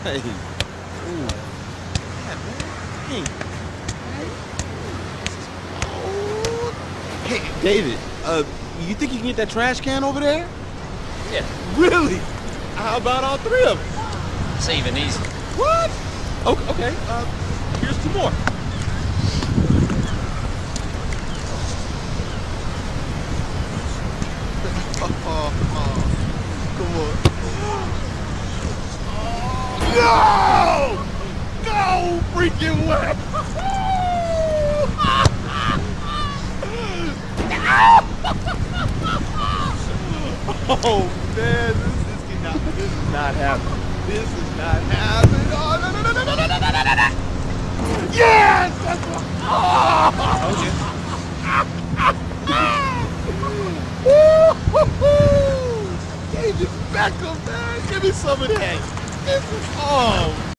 Hey. Ooh. Yeah, man. Hey. Hey, David, you think you can get that trash can over there? Yeah. Really? How about all three of them? It's even easy. What? Okay, here's two more. Come on. No! No freaking way! Oh man, this is not happening. This is not happening. Oh no no no no no no no no no! Yes! That's what. Oh! Okay. David Beckham, man, give me some of that. This is